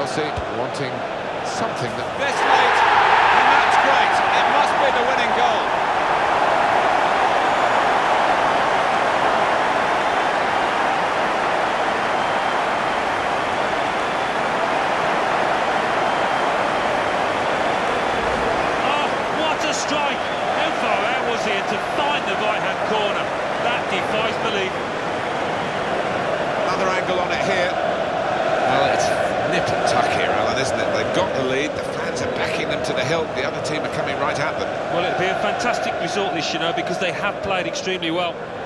Chelsea wanting something that... This late, and that's great. It must be the winning goal. Oh, what a strike! How far out was he to find the right-hand corner? That defies belief. Another angle on it here. Well, it's nip and tuck here, Alan, isn't it? They've got the lead, the fans are backing them to the hilt, the other team are coming right at them. Well, it'd be a fantastic result this, you know, because they have played extremely well.